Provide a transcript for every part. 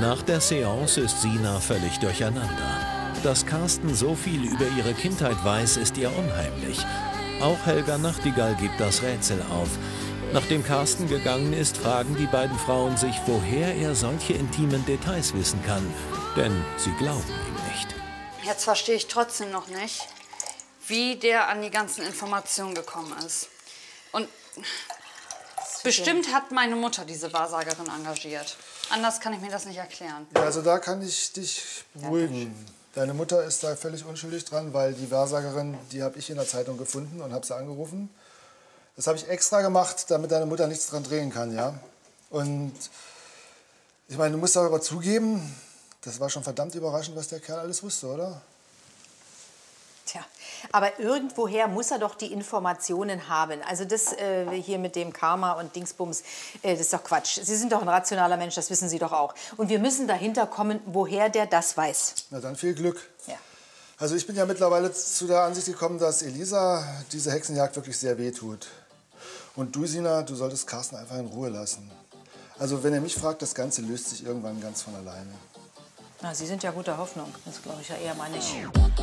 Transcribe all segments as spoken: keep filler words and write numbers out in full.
Nach der Seance ist Sina völlig durcheinander. Dass Carsten so viel über ihre Kindheit weiß, ist ihr unheimlich. Auch Helga Nachtigall gibt das Rätsel auf. Nachdem Carsten gegangen ist, fragen die beiden Frauen sich, woher er solche intimen Details wissen kann. Denn sie glauben ihm nicht. Jetzt verstehe ich trotzdem noch nicht, wie der an die ganzen Informationen gekommen ist. Und bestimmt hat meine Mutter diese Wahrsagerin engagiert. Anders kann ich mir das nicht erklären. Ja, also da kann ich dich beruhigen. Deine Mutter ist da völlig unschuldig dran, weil die Wahrsagerin, die habe ich in der Zeitung gefunden und habe sie angerufen. Das habe ich extra gemacht, damit deine Mutter nichts dran drehen kann, ja. Und ich meine, du musst darüber zugeben, das war schon verdammt überraschend, was der Kerl alles wusste, oder? Tja, aber irgendwoher muss er doch die Informationen haben. Also das äh, hier mit dem Karma und Dingsbums, äh, das ist doch Quatsch. Sie sind doch ein rationaler Mensch, das wissen Sie doch auch. Und wir müssen dahinter kommen, woher der das weiß. Na dann viel Glück. Ja. Also ich bin ja mittlerweile zu der Ansicht gekommen, dass Elisa diese Hexenjagd wirklich sehr wehtut. Und du, Sina, du solltest Carsten einfach in Ruhe lassen. Also wenn er mich fragt, das Ganze löst sich irgendwann ganz von alleine. Na, Sie sind ja guter Hoffnung. Das glaube ich ja eher mal nicht.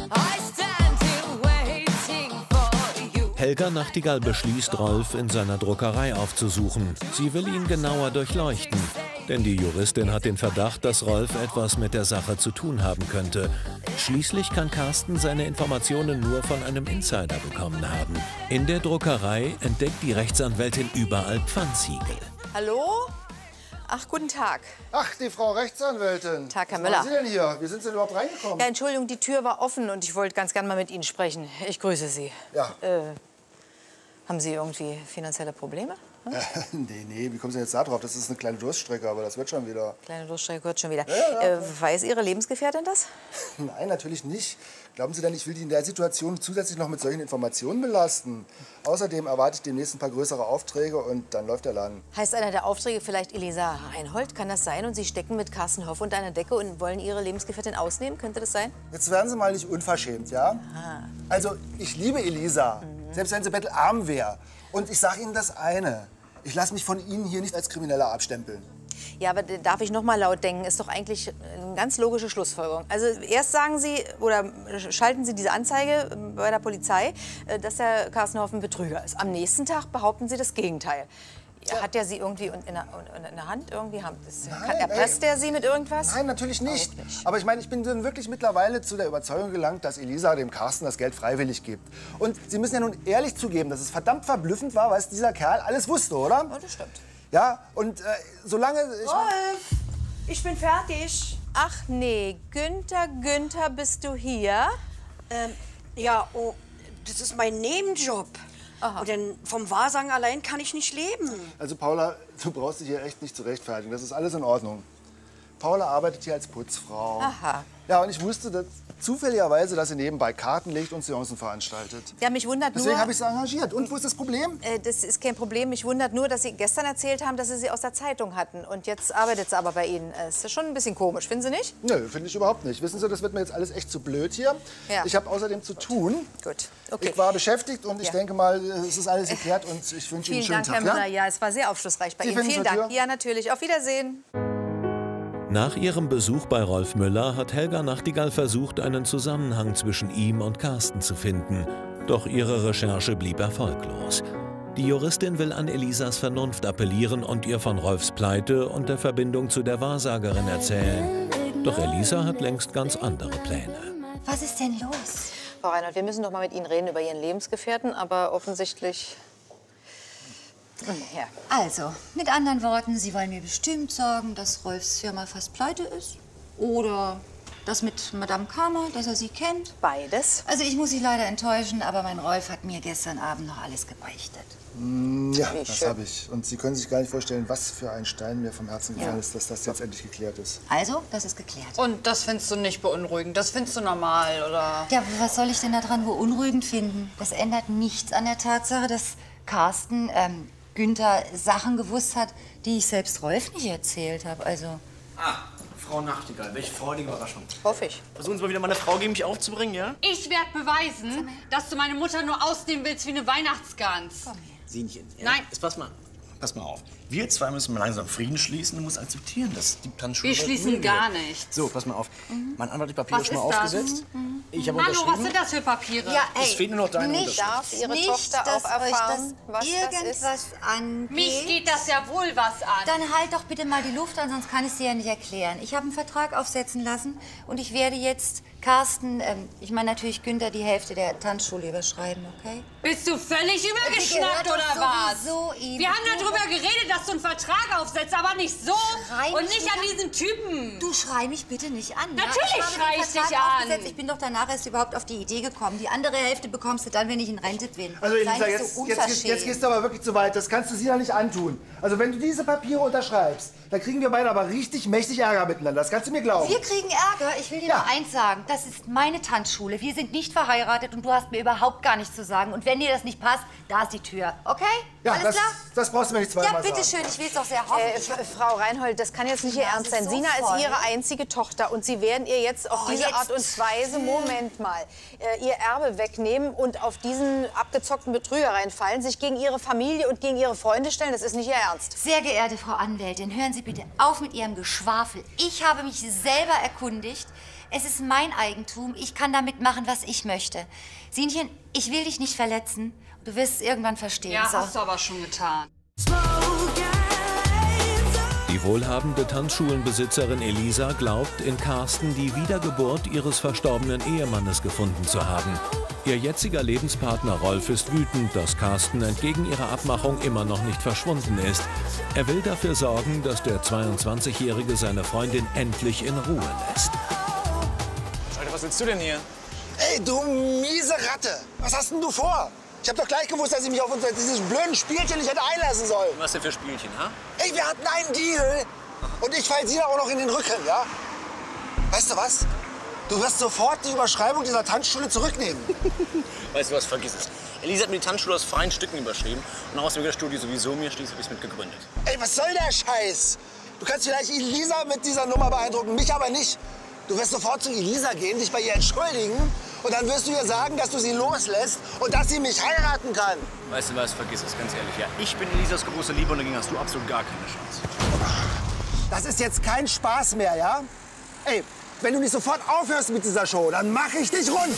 Helga Nachtigall beschließt, Rolf in seiner Druckerei aufzusuchen. Sie will ihn genauer durchleuchten. Denn die Juristin hat den Verdacht, dass Rolf etwas mit der Sache zu tun haben könnte. Schließlich kann Carsten seine Informationen nur von einem Insider bekommen haben. In der Druckerei entdeckt die Rechtsanwältin überall Pfannziegel. Hallo? Ach, guten Tag. Ach, die Frau Rechtsanwältin. Tag, Herr Was Müller. machen Sie denn hier? Wie sind Sie denn überhaupt reingekommen? Ja, Entschuldigung, die Tür war offen und ich wollte ganz gern mal mit Ihnen sprechen. Ich grüße Sie. Ja. Äh, haben Sie irgendwie finanzielle Probleme? Hm? Äh, nee, nee, wie kommen Sie jetzt da drauf? Das ist eine kleine Durststrecke, aber das wird schon wieder. Kleine Durchstrecke gehört schon wieder. Ja, ja, ja. Äh, weiß Ihre Lebensgefährtin das? Nein, natürlich nicht. Glauben Sie denn, ich will die in der Situation zusätzlich noch mit solchen Informationen belasten? Außerdem erwarte ich demnächst ein paar größere Aufträge und dann läuft der Laden. Heißt einer der Aufträge vielleicht Elisa Reinhold? Kann das sein? Und Sie stecken mit Carsten Hoff unter einer Decke und wollen Ihre Lebensgefährtin ausnehmen? Könnte das sein? Jetzt werden Sie mal nicht unverschämt, ja? Aha. Also, ich liebe Elisa, mhm. selbst wenn sie bettelarm wäre. Und ich sage Ihnen das eine, ich lasse mich von Ihnen hier nicht als Krimineller abstempeln. Ja, aber darf ich noch mal laut denken? Ist doch eigentlich eine ganz logische Schlussfolgerung. Also erst sagen Sie oder schalten Sie diese Anzeige bei der Polizei, dass der Carsten Hoff ein Betrüger ist. Am nächsten Tag behaupten Sie das Gegenteil. Ja. Hat er Sie irgendwie in der, in der Hand? Irgendwie haben, das, Nein, kann, erpresst er Sie mit irgendwas? Nein, natürlich nicht. nicht. Aber ich meine, ich bin dann wirklich mittlerweile zu der Überzeugung gelangt, dass Elisa dem Carsten das Geld freiwillig gibt. Und Sie müssen ja nun ehrlich zugeben, dass es verdammt verblüffend war, was dieser Kerl alles wusste, oder? Ja, das stimmt. Ja, und äh, solange... Ich Rolf, ich bin fertig. Ach nee, Günther, Günther, bist du hier? Ähm, ja, oh, das ist mein Nebenjob. Aha. Und denn vom Wahrsagen allein kann ich nicht leben. Also Paula, du brauchst dich hier echt nicht zu rechtfertigen. Das ist alles in Ordnung. Paula arbeitet hier als Putzfrau. Aha. Ja, und ich wusste dass, zufälligerweise, dass sie nebenbei Karten legt und Seancen veranstaltet. Ja, mich wundert Deswegen nur... habe ich sie engagiert. Und wo ist das Problem? Äh, das ist kein Problem. Mich wundert nur, dass Sie gestern erzählt haben, dass Sie sie aus der Zeitung hatten. Und jetzt arbeitet sie aber bei Ihnen. Äh, ist das schon ein bisschen komisch, finden Sie nicht? Nö, finde ich überhaupt nicht. Wissen Sie, das wird mir jetzt alles echt zu blöd hier. Ja. Ich habe außerdem zu tun. Gut, okay. Ich war beschäftigt und ich Ja. denke mal, es ist alles geklärt und ich wünsche Ihnen einen Vielen schönen Dank, Herr Tag. Müller. Ja? Ja, es war sehr aufschlussreich bei Sie Ihnen. finden Vielen zur Dank. Tür? Ja, natürlich. Auf Wiedersehen. Nach ihrem Besuch bei Rolf Müller hat Helga Nachtigall versucht, einen Zusammenhang zwischen ihm und Carsten zu finden. Doch ihre Recherche blieb erfolglos. Die Juristin will an Elisas Vernunft appellieren und ihr von Rolfs Pleite und der Verbindung zu der Wahrsagerin erzählen. Doch Elisa hat längst ganz andere Pläne. Was ist denn los? Frau Reinhold, wir müssen doch mal mit Ihnen reden über Ihren Lebensgefährten, aber offensichtlich... Ja. Also, mit anderen Worten, Sie wollen mir bestimmt sagen, dass Rolfs Firma fast pleite ist? Oder das mit Madame Karma, dass er sie kennt? Beides. Also, ich muss Sie leider enttäuschen, aber mein Rolf hat mir gestern Abend noch alles gebeichtet. Mm, ja, Wie das schön. habe ich. Und Sie können sich gar nicht vorstellen, was für ein Stein mir vom Herzen gefallen Ja. ist, dass das jetzt endlich geklärt ist. Also, das ist geklärt. Und das findest du nicht beunruhigend? Das findest du normal, oder? Ja, was soll ich denn daran beunruhigend finden? Das ändert nichts an der Tatsache, dass Carsten, ähm, Günther Sachen gewusst hat, die ich selbst Rolf nicht erzählt habe. Also, Ah, Frau Nachtigall, welche freudige Überraschung. Hoffe ich. Versuchen Sie mal wieder meine Frau gegen mich aufzubringen, ja? Ich werde beweisen, dass du meine Mutter nur ausnehmen willst wie eine Weihnachtsgans. Sie nicht. Ja? Nein. Jetzt pass mal, pass mal auf. Wir zwei müssen mal langsam Frieden schließen. Du musst akzeptieren, dass die Tanzschule... Wir schließen gar nichts. So, pass mal auf. Mhm. Mein Anwalt hat die Papiere Was schon mal ist das? aufgesetzt. Mhm. Ich habe Hallo, unterschrieben. was sind das für Papiere? Ja, ey, es fehlt nur noch deine nicht, Unterschrift. Darf Ihre nicht, Tochter dass auch erfahren, euch das was das irgendwas ist? angeht. Mich geht das ja wohl was an. Dann halt doch bitte mal die Luft an, sonst kann ich es dir ja nicht erklären. Ich habe einen Vertrag aufsetzen lassen und ich werde jetzt Carsten, ähm, ich meine natürlich Günther, die Hälfte der Tanzschule überschreiben, okay? Bist du völlig übergeschnappt gehört oder doch was? sowieso ihm. Wir haben darüber geredet, dass du einen Vertrag aufsetzt, aber nicht so Schrei und mich nicht nicht an an. diesen Typen. Du schrei mich bitte nicht an. Natürlich ja? schrei ich habe den dich Vertrag an. aufgesetzt. Ich bin doch danach erst überhaupt auf die Idee gekommen. Die andere Hälfte bekommst du dann, wenn ich in Rente bin. Also Elisa, Sei nicht jetzt, so jetzt, unverschämt. jetzt gehst du aber wirklich zu weit. Das kannst du Sina nicht antun. Also wenn du diese Papiere unterschreibst, dann kriegen wir beide aber richtig mächtig Ärger miteinander. Das kannst du mir glauben. Wir kriegen Ärger. Ich will dir Ja. nur eins sagen. Das ist meine Tanzschule. Wir sind nicht verheiratet und du hast mir überhaupt gar nichts zu sagen. Und wenn dir das nicht passt, da ist die Tür. Okay? Ja, Alles das, klar? das brauchst du mir nicht zweimal Ja, bitte sagen. schön. Ich will es doch sehr hoffen. Äh, F- Frau Reinhold, das kann jetzt nicht Ihr Ja, Ernst es ist sein. so Sina voll. ist Ihre einzige Tochter und Sie werden ihr jetzt auf Oh, diese jetzt- Art und Weise, Moment mal, äh, ihr Erbe wegnehmen und auf diesen abgezockten Betrüger reinfallen, sich gegen Ihre Familie und gegen Ihre Freunde stellen. Das ist nicht Ihr Ernst. Sehr geehrte Frau Anwältin, hören Sie bitte auf mit Ihrem Geschwafel. Ich habe mich selber erkundigt. Es ist mein Eigentum. Ich kann damit machen, was ich möchte. Sinchen, ich will dich nicht verletzen. Du wirst es irgendwann verstehen. Ja, so. hast du aber schon getan. Die wohlhabende Tanzschulenbesitzerin Elisa glaubt, in Carsten die Wiedergeburt ihres verstorbenen Ehemannes gefunden zu haben. Ihr jetziger Lebenspartner Rolf ist wütend, dass Carsten entgegen ihrer Abmachung immer noch nicht verschwunden ist. Er will dafür sorgen, dass der zweiundzwanzigjährige seine Freundin endlich in Ruhe lässt. Alter, was willst du denn hier? Ey, du miese Ratte! Was hast denn du vor? Ich hab doch gleich gewusst, dass ich mich auf unser, dieses blöden Spielchen nicht hätte einlassen sollen. Was denn für Spielchen, ha? Ey, wir hatten einen Deal und ich fall Sina auch noch in den Rücken, ja? Weißt du was? Du wirst sofort die Überschreibung dieser Tanzschule zurücknehmen. Weißt du was, vergiss es. Elisa hat mir die Tanzschule aus freien Stücken überschrieben. Und außerdem will das Studio sowieso mir schließlich habe ich es mit gegründet. Ey, was soll der Scheiß? Du kannst vielleicht Elisa mit dieser Nummer beeindrucken, mich aber nicht. Du wirst sofort zu Elisa gehen, dich bei ihr entschuldigen und dann wirst du ihr sagen, dass du sie loslässt und dass sie mich heiraten kann. Weißt du was, vergiss es, ganz ehrlich. Ja, ich bin Elisas große Liebe und dagegen hast du absolut gar keine Chance. Das ist jetzt kein Spaß mehr, ja? Ey, wenn du nicht sofort aufhörst mit dieser Show, dann mach ich dich rund.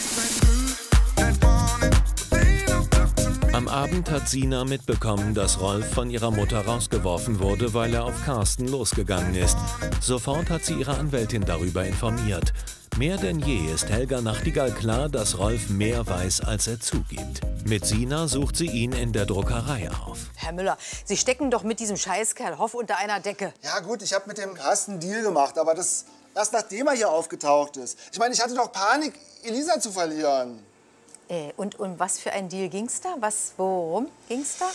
Am Abend hat Sina mitbekommen, dass Rolf von ihrer Mutter rausgeworfen wurde, weil er auf Carsten losgegangen ist. Sofort hat sie ihre Anwältin darüber informiert. Mehr denn je ist Helga Nachtigall klar, dass Rolf mehr weiß, als er zugibt. Mit Sina sucht sie ihn in der Druckerei auf. Herr Müller, Sie stecken doch mit diesem Scheißkerl Hoff unter einer Decke. Ja gut, ich habe mit dem Carsten einen Deal gemacht, aber das erst nachdem er hier aufgetaucht ist. Ich meine, ich hatte doch Panik, Elisa zu verlieren. Äh, und um was für ein Deal ging's da? Was, worum ging's da?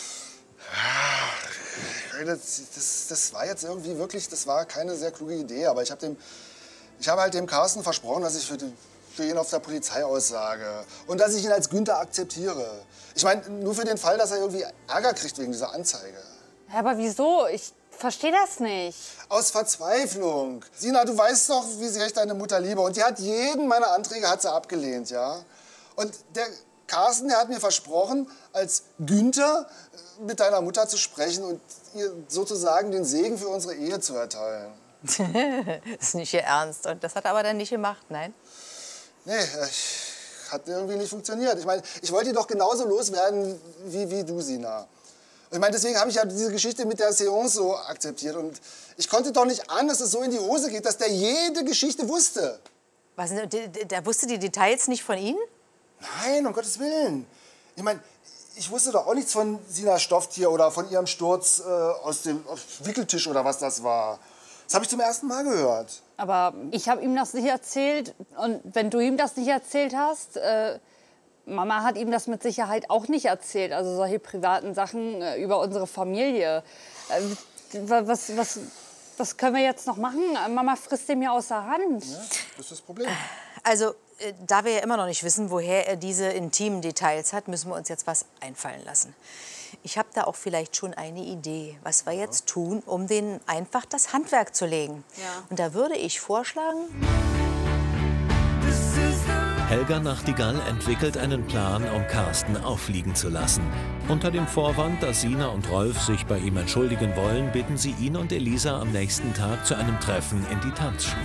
Das, das, das war jetzt irgendwie wirklich, das war keine sehr kluge Idee, aber ich habe dem, ich habe halt dem Carsten versprochen, dass ich für, die, für ihn auf der Polizei aussage und dass ich ihn als Günther akzeptiere. Ich meine, nur für den Fall, dass er irgendwie Ärger kriegt wegen dieser Anzeige. Aber wieso? Ich verstehe das nicht. Aus Verzweiflung. Sina, du weißt doch, wie sehr ich deine Mutter liebe und die hat jeden meiner Anträge hat sie abgelehnt, ja? Und der Carsten, der hat mir versprochen, als Günther mit deiner Mutter zu sprechen und ihr sozusagen den Segen für unsere Ehe zu erteilen. Das ist nicht Ihr Ernst. Und das hat er aber dann nicht gemacht, nein? Nee, ich, hat irgendwie nicht funktioniert. Ich meine, ich wollte ihn doch genauso loswerden wie, wie du, Sina. Und ich meine, deswegen habe ich ja diese Geschichte mit der Seance so akzeptiert. Und ich konnte doch nicht an, dass es so in die Hose geht, dass der jede Geschichte wusste. Was, der, der wusste die Details nicht von Ihnen? Nein, um Gottes Willen. Ich meine, ich wusste doch auch nichts von Sinas Stofftier oder von ihrem Sturz äh, aus dem Wickeltisch oder was das war. Das habe ich zum ersten Mal gehört. Aber ich habe ihm das nicht erzählt. Und wenn du ihm das nicht erzählt hast, äh, Mama hat ihm das mit Sicherheit auch nicht erzählt. Also solche privaten Sachen äh, über unsere Familie. Äh, was, was, was können wir jetzt noch machen? Mama frisst den mir aus der Hand. Ja, das ist das Problem. Also, äh, da wir ja immer noch nicht wissen, woher er diese intimen Details hat, müssen wir uns jetzt was einfallen lassen. Ich habe da auch vielleicht schon eine Idee, was wir jetzt tun, um denen einfach das Handwerk zu legen. Ja. Und da würde ich vorschlagen... This is the Helga Nachtigall entwickelt einen Plan, um Carsten auffliegen zu lassen. Unter dem Vorwand, dass Sina und Rolf sich bei ihm entschuldigen wollen, bitten sie ihn und Elisa am nächsten Tag zu einem Treffen in die Tanzschule.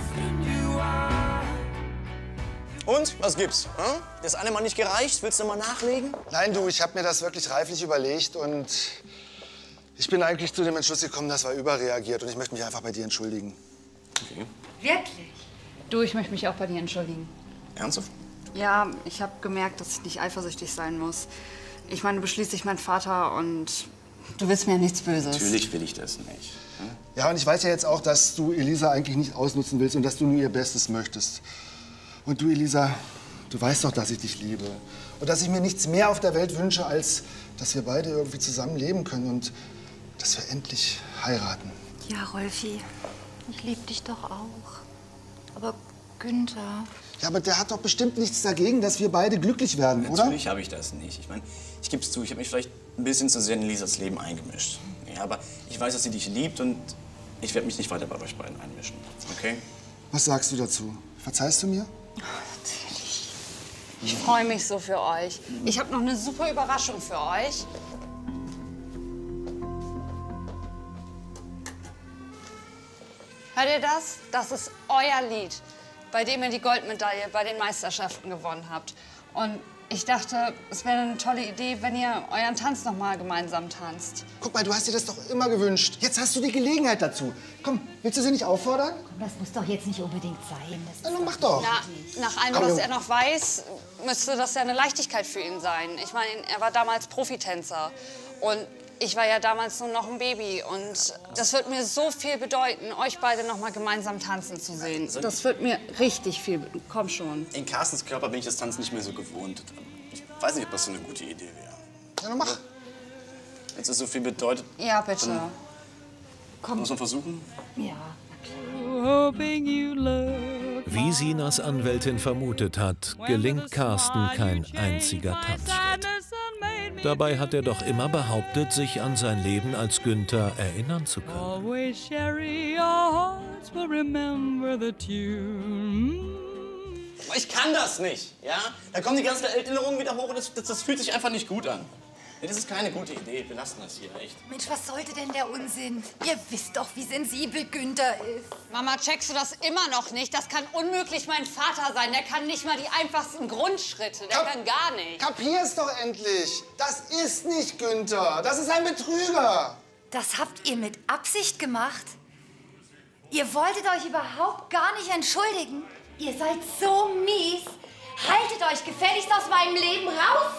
Und, was gibt's? Hm? Das eine Mal nicht gereicht? Willst du mal nachlegen? Nein, du, ich habe mir das wirklich reiflich überlegt und ich bin eigentlich zu dem Entschluss gekommen, das war überreagiert und ich möchte mich einfach bei dir entschuldigen. Okay. Wirklich? Du, ich möchte mich auch bei dir entschuldigen. Ernsthaft? Ja, ich habe gemerkt, dass ich nicht eifersüchtig sein muss. Ich meine, du bist schließlich mein Vater und du willst mir ja nichts Böses. Natürlich will ich das nicht. Hm? Ja, und ich weiß ja jetzt auch, dass du Elisa eigentlich nicht ausnutzen willst und dass du nur ihr Bestes möchtest. Und du, Elisa, du weißt doch, dass ich dich liebe. Und dass ich mir nichts mehr auf der Welt wünsche, als dass wir beide irgendwie zusammen leben können und dass wir endlich heiraten. Ja, Rolfi, ich liebe dich doch auch. Aber Günther... Ja, aber der hat doch bestimmt nichts dagegen, dass wir beide glücklich werden, oder? Natürlich habe ich das nicht. Ich meine, ich gebe es zu, ich habe mich vielleicht ein bisschen zu sehr in Elisas Leben eingemischt. Ja, aber ich weiß, dass sie dich liebt und ich werde mich nicht weiter bei euch beiden einmischen. Okay? Was sagst du dazu? Verzeihst du mir? Natürlich. Ich freue mich so für euch. Ich habe noch eine super Überraschung für euch. Hört ihr das? Das ist euer Lied, bei dem ihr die Goldmedaille bei den Meisterschaften gewonnen habt. Und ich dachte, es wäre eine tolle Idee, wenn ihr euren Tanz noch mal gemeinsam tanzt. Guck mal, du hast dir das doch immer gewünscht. Jetzt hast du die Gelegenheit dazu. Komm, willst du sie nicht auffordern? Komm, das muss doch jetzt nicht unbedingt sein. Das Na, dann mach doch. Na, nach allem, Komm, was Junge. er noch weiß, müsste das ja eine Leichtigkeit für ihn sein. Ich meine, er war damals Profitänzer und ich war ja damals nur noch ein Baby. Und das wird mir so viel bedeuten, euch beide noch mal gemeinsam tanzen zu sehen. Das wird mir richtig viel bedeuten. Komm schon. In Carstens Körper bin ich das Tanzen nicht mehr so gewohnt. Ich weiß nicht, ob das so eine gute Idee wäre. Ja, dann mach. Wenn es so viel bedeutet, Ja, bitte. Dann- Komm. muss man versuchen. Ja. Wie Sinas Anwältin vermutet hat, gelingt Carsten kein einziger Tanzschritt. Dabei hat er doch immer behauptet, sich an sein Leben als Günther erinnern zu können. Ich kann das nicht, ja? Da kommen die ganzen Erinnerungen wieder hoch und das, das, das fühlt sich einfach nicht gut an. Nee, das ist keine gute Idee. Wir lassen das hier, echt. Mensch, was sollte denn der Unsinn? Ihr wisst doch, wie sensibel Günther ist. Mama, checkst du das immer noch nicht? Das kann unmöglich mein Vater sein. Der kann nicht mal die einfachsten Grundschritte. Der Kap- kann gar nicht. Kapier's doch endlich. Das ist nicht Günther. Das ist ein Betrüger. Das habt ihr mit Absicht gemacht? Ihr wolltet euch überhaupt gar nicht entschuldigen? Ihr seid so mies. Haltet euch gefälligst aus meinem Leben raus.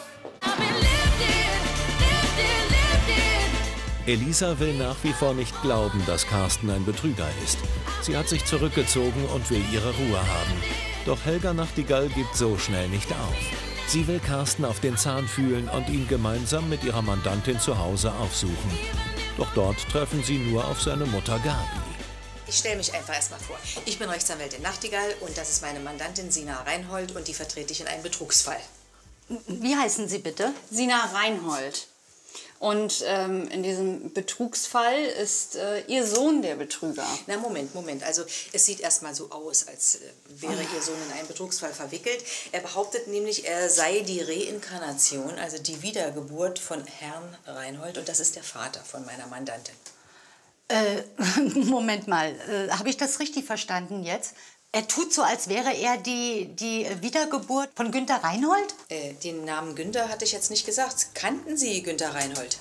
Elisa will nach wie vor nicht glauben, dass Carsten ein Betrüger ist. Sie hat sich zurückgezogen und will ihre Ruhe haben. Doch Helga Nachtigall gibt so schnell nicht auf. Sie will Carsten auf den Zahn fühlen und ihn gemeinsam mit ihrer Mandantin zu Hause aufsuchen. Doch dort treffen sie nur auf seine Mutter Gabi. Ich stelle mich einfach erst mal vor. Ich bin Rechtsanwältin Nachtigall und das ist meine Mandantin Sina Reinhold und die vertrete ich in einem Betrugsfall. Wie heißen Sie bitte? Sina Reinhold. Und ähm, in diesem Betrugsfall ist äh, Ihr Sohn der Betrüger. Na, Moment, Moment. Also, es sieht erst mal so aus, als äh, wäre Ihr Sohn in einen Betrugsfall verwickelt. Er behauptet nämlich, er sei die Reinkarnation, also die Wiedergeburt von Herrn Reinhold. Und das ist der Vater von meiner Mandantin. Äh, Moment mal, äh, habe ich das richtig verstanden jetzt? Er tut so, als wäre er die, die Wiedergeburt von Günther Reinhold? Äh, den Namen Günther hatte ich jetzt nicht gesagt. Kannten Sie Günther Reinhold?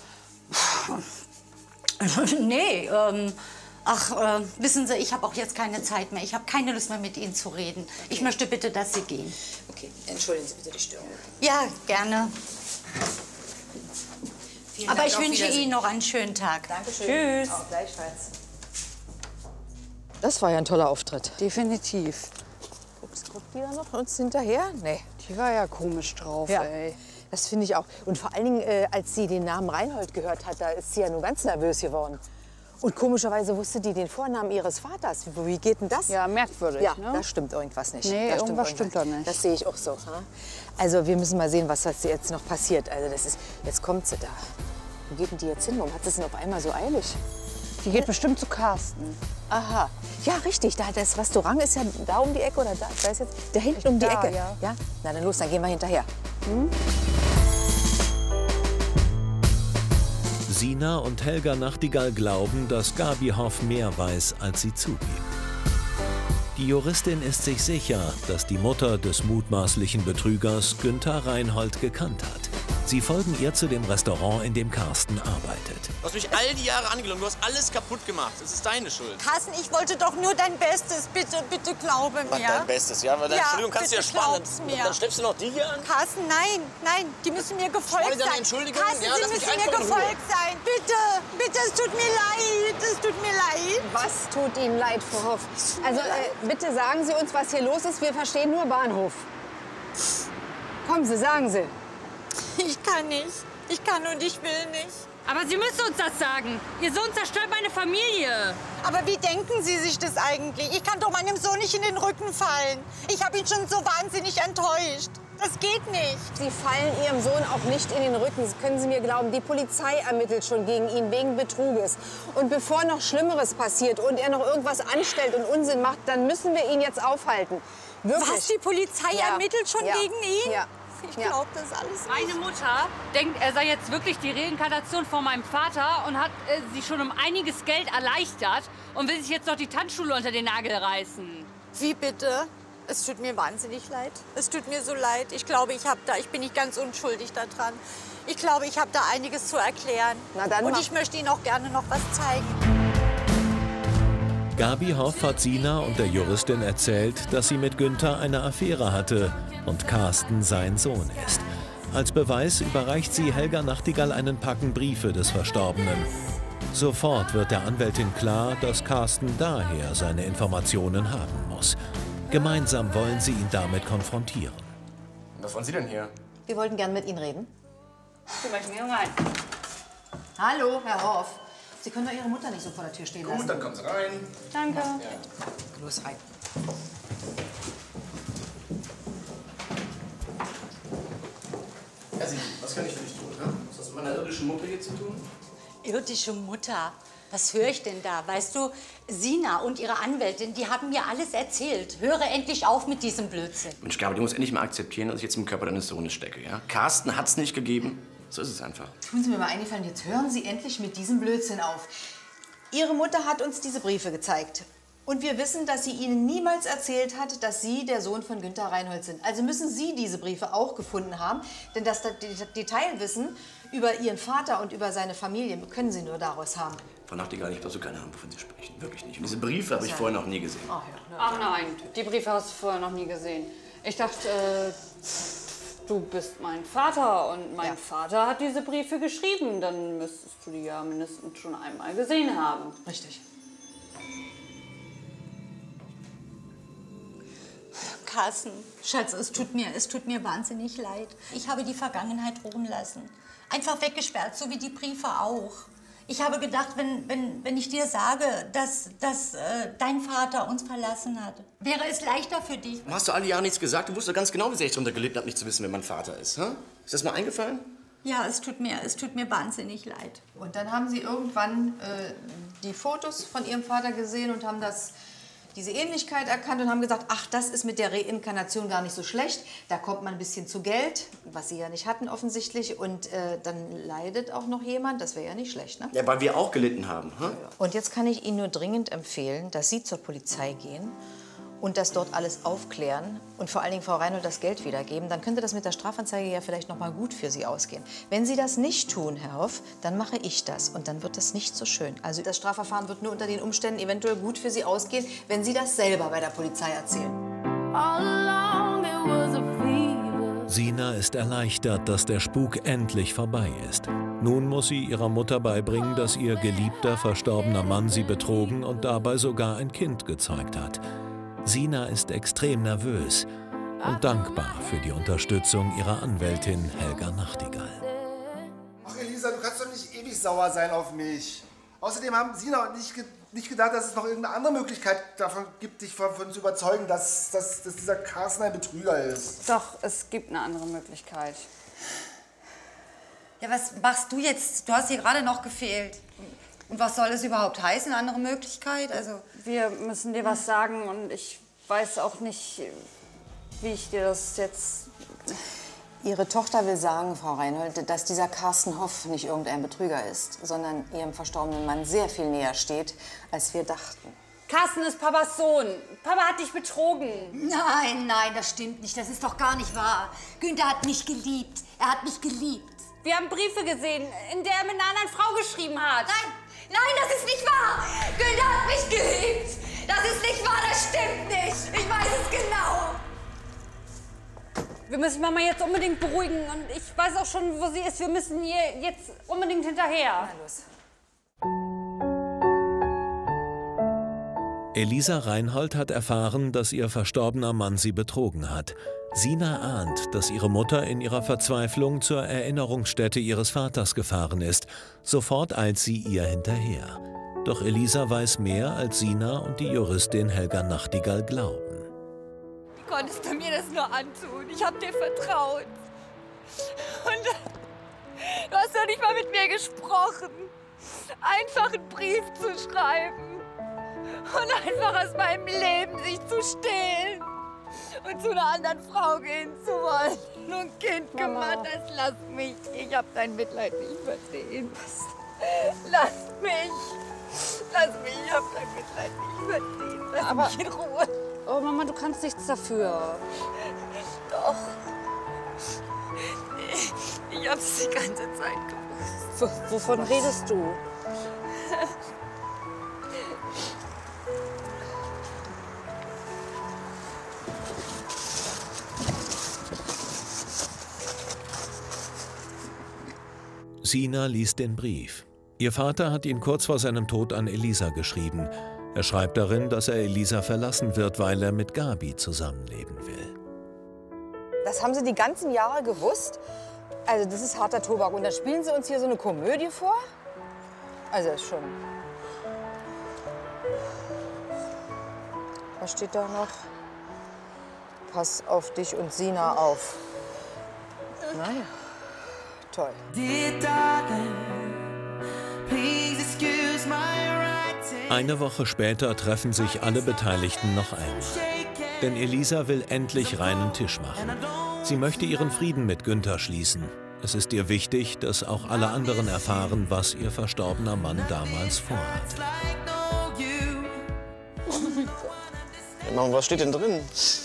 Nee, ähm, ach, äh, wissen Sie, ich habe auch jetzt keine Zeit mehr. Ich habe keine Lust mehr, mit Ihnen zu reden. Okay. Ich möchte bitte, dass Sie gehen. Okay, entschuldigen Sie bitte die Störung. Ja, gerne. Vielen Aber Dank, ich auf wünsche Wiedersehen. Ihnen noch einen schönen Tag. Dankeschön. Tschüss. Auch gleichfalls. Das war ja ein toller Auftritt. Definitiv. Ups, guckt die da noch uns hinterher? Nee. Die war ja komisch drauf, Ja, ey. das finde ich auch. Und vor allen Dingen, äh, als sie den Namen Reinhold gehört hat, da ist sie ja nur ganz nervös geworden. Und komischerweise wusste die den Vornamen ihres Vaters. Wie, wie geht denn das? Ja, merkwürdig, Ja, ne? da stimmt irgendwas nicht. Nee, da irgendwas stimmt da nicht. Das sehe ich auch so. Ha? Also wir müssen mal sehen, was das jetzt noch passiert. Also das ist, jetzt kommt sie da. Wo geht denn die jetzt hin? Warum hat sie es denn auf einmal so eilig? Die geht bestimmt zu Carsten. Aha. Ja, richtig. Da, das Restaurant ist ja da um die Ecke oder da? Ich weiß jetzt. Da hinten um die Da, Ecke. ja. Ja? Na dann los, dann gehen wir hinterher. Hm? Sina und Helga Nachtigall glauben, dass Gabi Hoff mehr weiß, als sie zugibt. Die Juristin ist sich sicher, dass die Mutter des mutmaßlichen Betrügers Günther Reinhold gekannt hat. Sie folgen ihr zu dem Restaurant, in dem Carsten arbeitet. Du hast mich all die Jahre angelogen, du hast alles kaputt gemacht. Es ist deine Schuld. Carsten, ich wollte doch nur dein Bestes. Bitte, bitte glaube Mach mir. dein Bestes, ja? Weil deine Ja, Entschuldigung kannst du ja bitte sparen. glaub's Dann, mir. dann schleppst du noch die hier an? Carsten, nein, nein, die müssen mir gefolgt Spare deine sein. Entschuldigung, Carsten, ja, Sie lass mich müssen mir einfach in Ruhe. gefolgt sein. Bitte, bitte, es tut mir leid, es tut mir leid. Was tut Ihnen leid, Frau Hoff? Also äh, bitte sagen Sie uns, was hier los ist. Wir verstehen nur Bahnhof. Kommen Sie, sagen Sie. Ich kann nicht. Ich kann und ich will nicht. Aber Sie müssen uns das sagen. Ihr Sohn zerstört meine Familie. Aber wie denken Sie sich das eigentlich? Ich kann doch meinem Sohn nicht in den Rücken fallen. Ich habe ihn schon so wahnsinnig enttäuscht. Das geht nicht. Sie fallen Ihrem Sohn auch nicht in den Rücken. Das können Sie mir glauben. Die Polizei ermittelt schon gegen ihn wegen Betruges. Und bevor noch Schlimmeres passiert und er noch irgendwas anstellt und Unsinn macht, dann müssen wir ihn jetzt aufhalten. Wirklich. Was? Die Polizei Ja. ermittelt schon Ja. gegen ihn? Ja. Ich Ja. glaube das alles nicht. Meine Mutter denkt, er sei jetzt wirklich die Reinkarnation von meinem Vater und hat äh, sie schon um einiges Geld erleichtert und will sich jetzt noch die Tanzschule unter den Nagel reißen. Wie bitte? Es tut mir wahnsinnig leid. Es tut mir so leid. Ich glaube, ich, hab da, ich bin nicht ganz unschuldig daran. Ich glaube, ich habe da einiges zu erklären. Na dann und mach. ich möchte Ihnen auch gerne noch was zeigen. Gabi Hoff hat Sina und der Juristin erzählt, dass sie mit Günther eine Affäre hatte und Carsten sein Sohn ist. Als Beweis überreicht sie Helga Nachtigall einen Packen Briefe des Verstorbenen. Sofort wird der Anwältin klar, dass Carsten daher seine Informationen haben muss. Gemeinsam wollen sie ihn damit konfrontieren. Was wollen Sie denn hier? Wir wollten gern mit Ihnen reden. Sie möchten hier rein. Hallo, Herr Hoff. Sie können doch Ihre Mutter nicht so vor der Tür stehen lassen. Gut, dann kommen Sie rein. Danke. Ja. Los, rein. Ja, Sie, was kann ich für dich tun? Ne? Was hast du mit meiner irdischen Mutter hier zu tun? Irdische Mutter? Was höre ich denn da? Weißt du, Sina und ihre Anwältin, die haben mir alles erzählt. Höre endlich auf mit diesem Blödsinn. Mensch, Gabi, du musst endlich mal akzeptieren, dass ich jetzt im Körper deines Sohnes stecke, ja? Carsten hat's nicht gegeben. So ist es einfach. Tun Sie mir mal eingefallen, jetzt hören Sie endlich mit diesem Blödsinn auf. Ihre Mutter hat uns diese Briefe gezeigt. Und wir wissen, dass sie Ihnen niemals erzählt hat, dass Sie der Sohn von Günther Reinhold sind. Also müssen Sie diese Briefe auch gefunden haben. Denn das Detailwissen über Ihren Vater und über seine Familie können Sie nur daraus haben. Frau Nachtigall, ich habe doch so keine Ahnung, wovon Sie sprechen. Wirklich nicht. Und diese Briefe habe ich vorher noch nie gesehen. Ach, ja. Ach nein, die Briefe hast du vorher noch nie gesehen. Ich dachte, äh, du bist mein Vater und mein Ja. Vater hat diese Briefe geschrieben. Dann müsstest du die ja mindestens schon einmal gesehen haben. Richtig. Carsten, Schatz, es tut mir, es tut mir wahnsinnig leid. Ich habe die Vergangenheit ruhen lassen. Einfach weggesperrt, so wie die Briefe auch. Ich habe gedacht, wenn, wenn, wenn ich dir sage, dass, dass äh, dein Vater uns verlassen hat, wäre es leichter für dich. Warum hast du alle Jahre nichts gesagt? Du wusstest ganz genau, wie sehr ich darunter gelitten habe, nicht zu wissen, wer mein Vater ist. Hä? Ist das mal eingefallen? Ja, es tut mir, es tut mir wahnsinnig leid. Und dann haben Sie irgendwann äh, die Fotos von Ihrem Vater gesehen und haben das, diese Ähnlichkeit erkannt und haben gesagt, ach, das ist mit der Reinkarnation gar nicht so schlecht. Da kommt man ein bisschen zu Geld, was Sie ja nicht hatten offensichtlich. Und äh, dann leidet auch noch jemand. Das wäre ja nicht schlecht, ne? Ja, weil wir auch gelitten haben. Hä? Und jetzt kann ich Ihnen nur dringend empfehlen, dass Sie zur Polizei gehen und das dort alles aufklären und vor allen Dingen Frau Reinhold das Geld wiedergeben. Dann könnte das mit der Strafanzeige ja vielleicht noch mal gut für Sie ausgehen. Wenn Sie das nicht tun, Herr Hoff, dann mache ich das und dann wird das nicht so schön. Also das Strafverfahren wird nur unter den Umständen eventuell gut für Sie ausgehen, wenn Sie das selber bei der Polizei erzählen. Sina ist erleichtert, dass der Spuk endlich vorbei ist. Nun muss sie ihrer Mutter beibringen, dass ihr geliebter, verstorbener Mann sie betrogen und dabei sogar ein Kind gezeugt hat. Sina ist extrem nervös und dankbar für die Unterstützung ihrer Anwältin Helga Nachtigall. Ach Elisa, du kannst doch nicht ewig sauer sein auf mich. Außerdem haben Sina und ich ge nicht gedacht, dass es noch irgendeine andere Möglichkeit davon gibt, dich davon zu überzeugen, dass, dass, dass dieser Carsten ein Betrüger ist. Doch, es gibt eine andere Möglichkeit. Ja, was machst du jetzt? Du hast hier gerade noch gefehlt. Und was soll das überhaupt heißen, andere Möglichkeit? Also wir müssen dir was sagen und ich weiß auch nicht, wie ich dir das jetzt... Ihre Tochter will sagen, Frau Reinhold, dass dieser Carsten Hoff nicht irgendein Betrüger ist, sondern ihrem verstorbenen Mann sehr viel näher steht, als wir dachten. Carsten ist Papas Sohn. Papa hat dich betrogen. Nein, nein, das stimmt nicht. Das ist doch gar nicht wahr. Günther hat mich geliebt. Er hat mich geliebt. Wir haben Briefe gesehen, in der er mit einer anderen Frau geschrieben hat. Nein, nein, das ist nicht wahr. Günther hat mich geliebt. Das ist nicht wahr, das stimmt nicht. Ich weiß es genau. Wir müssen Mama jetzt unbedingt beruhigen und ich weiß auch schon, wo sie ist. Wir müssen ihr jetzt unbedingt hinterher. Na los. Elisa Reinhold hat erfahren, dass ihr verstorbener Mann sie betrogen hat. Sina ahnt, dass ihre Mutter in ihrer Verzweiflung zur Erinnerungsstätte ihres Vaters gefahren ist. Sofort eilt sie ihr hinterher. Doch Elisa weiß mehr, als Sina und die Juristin Helga Nachtigall glauben. Wie konntest du mir das nur antun? Ich hab dir vertraut. Und du hast doch nicht mal mit mir gesprochen. Einfach einen Brief zu schreiben. Und einfach aus meinem Leben sich zu stehlen. Und zu einer anderen Frau gehen zu wollen. Nur ein Kind gemacht hast. Lass mich. Ich hab dein Mitleid nicht verdient. Lass mich. Lass mich. Ich hab dein Mitleid nicht verdient. Lass Aber, mich in Ruhe. Oh Mama, du kannst nichts dafür. Doch. Ich, ich hab's die ganze Zeit gewusst. W wovon redest du? Sina liest den Brief. Ihr Vater hat ihn kurz vor seinem Tod an Elisa geschrieben. Er schreibt darin, dass er Elisa verlassen wird, weil er mit Gabi zusammenleben will. Das haben Sie die ganzen Jahre gewusst? Also das ist harter Tobak. Und da spielen Sie uns hier so eine Komödie vor? Also ist schon... Was steht da noch? Pass auf dich und Sina auf. Naja, toll. Eine Woche später treffen sich alle Beteiligten noch einmal. Denn Elisa will endlich reinen Tisch machen. Sie möchte ihren Frieden mit Günther schließen. Es ist ihr wichtig, dass auch alle anderen erfahren, was ihr verstorbener Mann damals vorhat. Ja, Mama, was steht denn drin?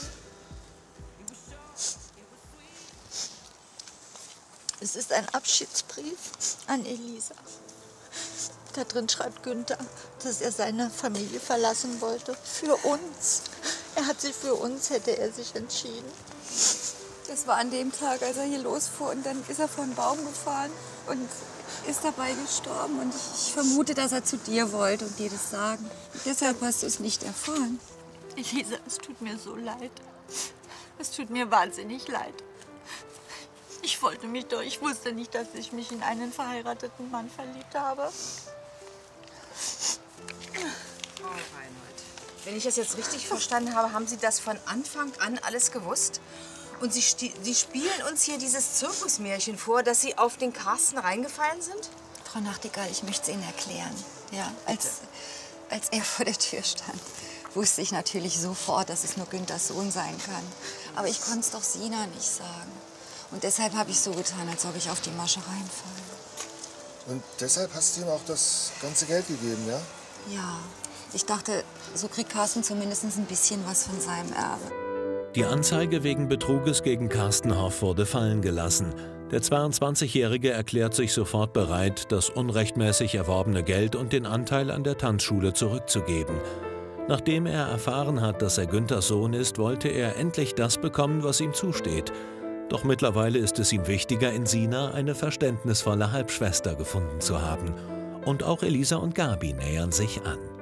Es ist ein Abschiedsbrief an Elisa. Da drin schreibt Günther, dass er seine Familie verlassen wollte. Für uns. Er hat sich für uns, hätte er sich entschieden. Das war an dem Tag, als er hier losfuhr. Und dann ist er vor einen Baum gefahren und ist dabei gestorben. Und ich, ich vermute, dass er zu dir wollte und dir das sagen. Deshalb hast du es nicht erfahren. Elisa, es tut mir so leid. Es tut mir wahnsinnig leid. Ich wollte mich doch, ich wusste nicht, dass ich mich in einen verheirateten Mann verliebt habe. Frau Reinhold, wenn ich das jetzt richtig verstanden habe, haben Sie das von Anfang an alles gewusst? Und Sie, Sie spielen uns hier dieses Zirkusmärchen vor, dass Sie auf den Carsten reingefallen sind? Frau Nachtigall, ich möchte es Ihnen erklären. Ja, als, als er vor der Tür stand, wusste ich natürlich sofort, dass es nur Günthers Sohn sein kann. Aber ich konnte es doch Sina nicht sagen. Und deshalb habe ich so getan, als ob ich auf die Masche reinfalle. Und deshalb hast du ihm auch das ganze Geld gegeben, ja? Ja, ich dachte, so kriegt Carsten zumindest ein bisschen was von seinem Erbe. Die Anzeige wegen Betruges gegen Carsten Hoff wurde fallen gelassen. Der zweiundzwanzigjährige erklärt sich sofort bereit, das unrechtmäßig erworbene Geld und den Anteil an der Tanzschule zurückzugeben. Nachdem er erfahren hat, dass er Günthers Sohn ist, wollte er endlich das bekommen, was ihm zusteht. Doch mittlerweile ist es ihm wichtiger, in Sina eine verständnisvolle Halbschwester gefunden zu haben. Und auch Elisa und Gabi nähern sich an.